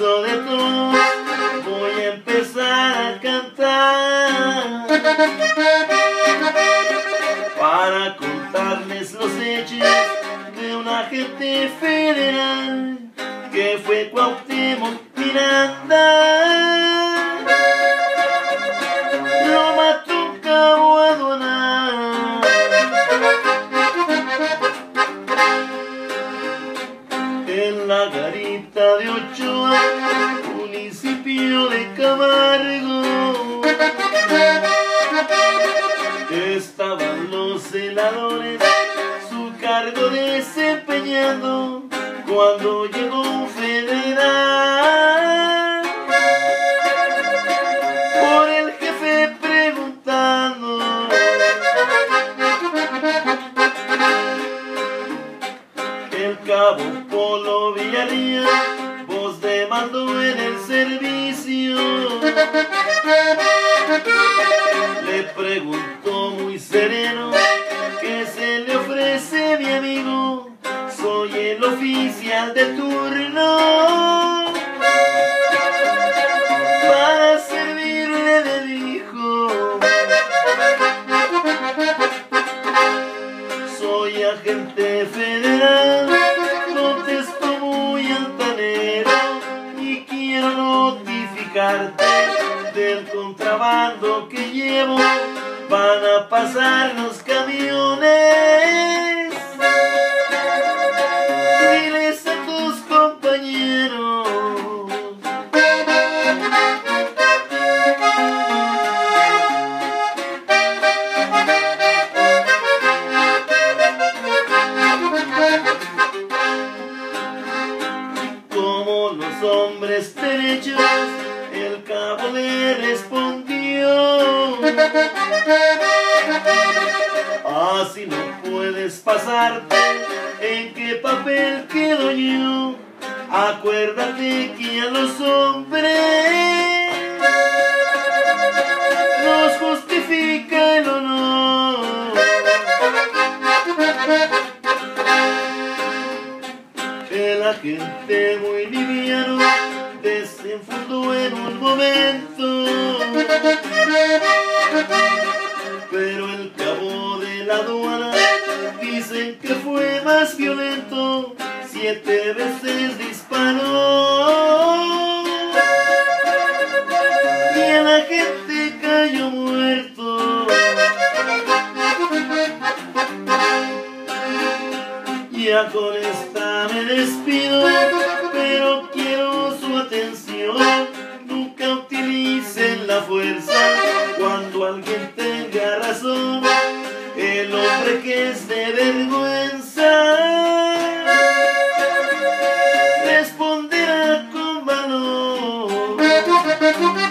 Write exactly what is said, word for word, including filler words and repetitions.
permiso de todos, voy a empezar a cantar para contarles los hechos de un agente federal que fue Cuauhtémoc Miranda. Lo mató un cabo aduanal en la garita de Ochoa, municipio de Camargo. Estaban los celadores, su cargo desempeñando, cuando llegó un federal por el jefe preguntando. El cabo Polo Villarreal, voz de mando en el servicio, le preguntó muy sereno: ¿qué se le ofrece, mi amigo? Soy el oficial de turno, para servirle, le dijo. Soy agente federal, contestó muy altanero, y quiero notificarte del contrabando que llevo. Van a pasar los camiones, diles a tus compañeros. Como los hombres derechos, el cabo le respondió: así no puedes pasarte, ¿en qué papel quedo yo? Acuérdate que a los hombres nos justifica el honor. El agente muy liviano desenfundó en un momento, pero el cabo de la aduana dicen que fue más violento. Siete veces disparó y el agente cayó muerto. Ya con esta me despido, pero quiero su atención. Nunca utilicen la fuerza cuando alguien tenga razón. El hombre que es de vergüenza responderá con valor.